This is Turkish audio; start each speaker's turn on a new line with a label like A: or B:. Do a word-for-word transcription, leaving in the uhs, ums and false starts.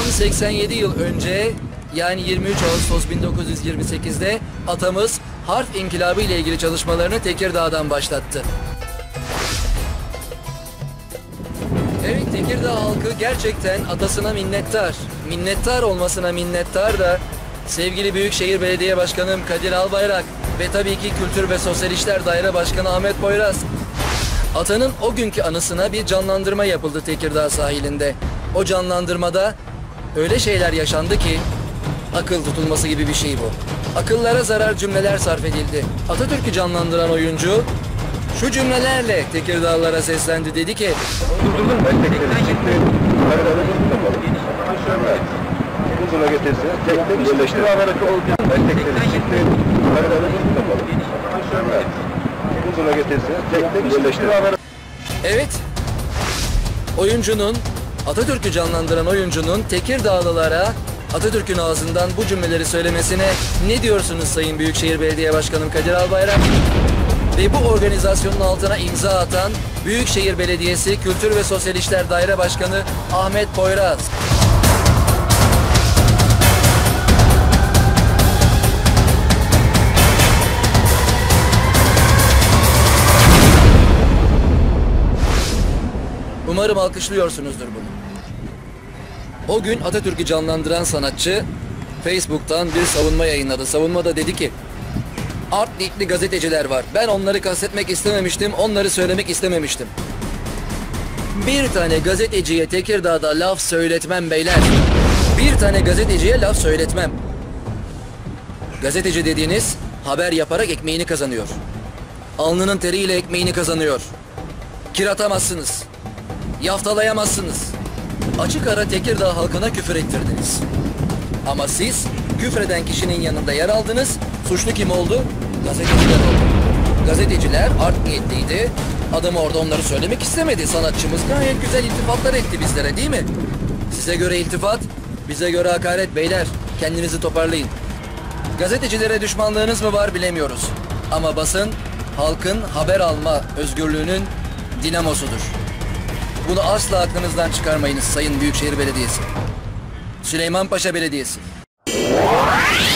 A: seksen yedi yıl önce, yani yirmi üç Ağustos bin dokuz yüz yirmi sekiz'de atamız harf inkılabı ile ilgili çalışmalarını Tekirdağ'dan başlattı. Evet, Tekirdağ halkı gerçekten atasına minnettar. Minnettar olmasına minnettar da sevgili Büyükşehir Belediye Başkanım Kadir Albayrak ve tabii ki Kültür ve Sosyal İşler Daire Başkanı Ahmet Poyraz. Atanın o günkü anısına bir canlandırma yapıldı Tekirdağ sahilinde. O canlandırmada öyle şeyler yaşandı ki akıl tutulması gibi bir şey bu. Akıllara zarar cümleler sarf edildi. Atatürk'ü canlandıran oyuncu şu cümlelerle Tekirdağlılara seslendi, dedi ki:
B: Durdurdum ben tekrar çektim. Uzuna getirse tek tek birleştir. Ben tekrar çektim. Uzuna getirse tek tek birleştir.
A: Evet, oyuncunun, Atatürk'ü canlandıran oyuncunun Tekirdağlılara Atatürk'ün ağzından bu cümleleri söylemesine ne diyorsunuz Sayın Büyükşehir Belediye Başkanım Kadir Albayrak? Ve bu organizasyonun altına imza atan Büyükşehir Belediyesi Kültür ve Sosyal İşler Daire Başkanı Ahmet Poyraz. Umarım alkışlıyorsunuzdur bunu. O gün Atatürk'ü canlandıran sanatçı Facebook'tan bir savunma yayınladı. Savunmada dedi ki: art niyetli gazeteciler var. Ben onları kastetmek istememiştim, onları söylemek istememiştim. Bir tane gazeteciye Tekirdağ'da laf söyletmem beyler. Bir tane gazeteciye laf söyletmem. Gazeteci dediğiniz haber yaparak ekmeğini kazanıyor. Alnının teriyle ekmeğini kazanıyor. Kiratamazsınız. Yaftalayamazsınız. Açık ara Tekirdağ halkına küfür ettirdiniz. Ama siz küfreden kişinin yanında yer aldınız. Suçlu kim oldu? Gazeteciler oldu. Gazeteciler art niyetliydi. Adamı orada onları söylemek istemedi. Sanatçımız gayet güzel iltifatlar etti bizlere, değil mi? Size göre iltifat, bize göre hakaret beyler. Kendinizi toparlayın. Gazetecilere düşmanlığınız mı var bilemiyoruz. Ama basın, halkın haber alma özgürlüğünün dinamosudur. Bunu asla aklınızdan çıkarmayınız Sayın Büyükşehir Belediyesi. Süleymanpaşa Belediyesi.